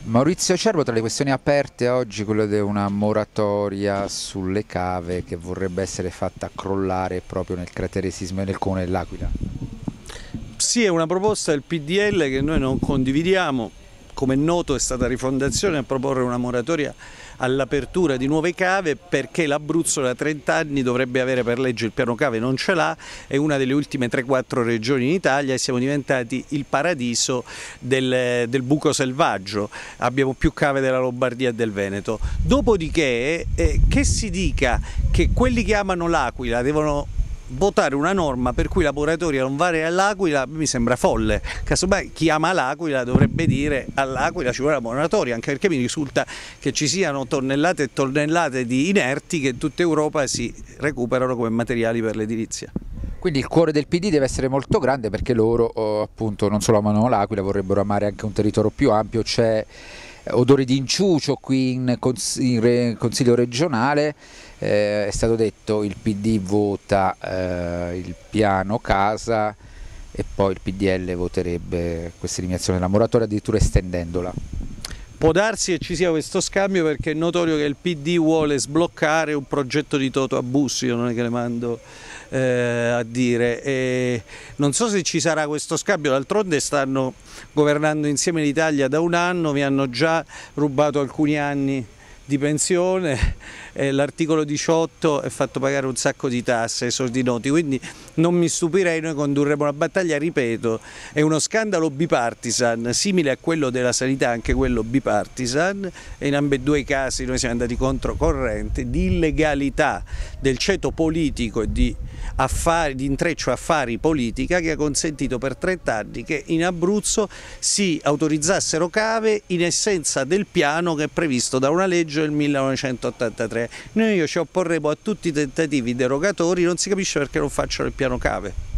Maurizio Cervo, tra le questioni aperte oggi quella di una moratoria sulle cave che vorrebbe essere fatta crollare proprio nel cratere sismico nel comune dell'Aquila. Sì, è una proposta del PDL che noi non condividiamo. Come è noto è stata Rifondazione a proporre una moratoria all'apertura di nuove cave perché l'Abruzzo da 30 anni dovrebbe avere per legge il piano cave, non ce l'ha, è una delle ultime 3-4 regioni in Italia e siamo diventati il paradiso del buco selvaggio, abbiamo più cave della Lombardia e del Veneto. Dopodiché che si dica che quelli che amano l'Aquila devono votare una norma per cui la moratoria non vale all'Aquila mi sembra folle. Casomai chi ama l'Aquila dovrebbe dire all'Aquila ci vuole la moratoria, anche perché mi risulta che ci siano tonnellate e tonnellate di inerti che in tutta Europa si recuperano come materiali per l'edilizia. Quindi il cuore del PD deve essere molto grande perché loro appunto non solo amano l'Aquila, vorrebbero amare anche un territorio più ampio. C'è odore di inciucio qui in Consiglio regionale, è stato detto il PD vota il piano casa e poi il PDL voterebbe questa eliminazione della moratoria, addirittura estendendola. Può darsi che ci sia questo scambio perché è notorio che il PD vuole sbloccare un progetto di Toto a Bussi, io non è che le mando a dire, e non so se ci sarà questo scambio, d'altronde stanno governando insieme l'Italia da un anno, mi hanno già rubato alcuni anni di pensione, l'articolo 18 è fatto pagare un sacco di tasse ai sordi noti, quindi non mi stupirei, noi condurremo una battaglia, ripeto, è uno scandalo bipartisan, simile a quello della sanità, anche quello bipartisan, e in ambedue i casi noi siamo andati controcorrente, di illegalità del ceto politico e di intreccio affari politica che ha consentito per 30 anni che in Abruzzo si autorizzassero cave in essenza del piano che è previsto da una legge del 1983. Noi ci opporremo a tutti i tentativi derogatori, non si capisce perché non facciano il piano cave.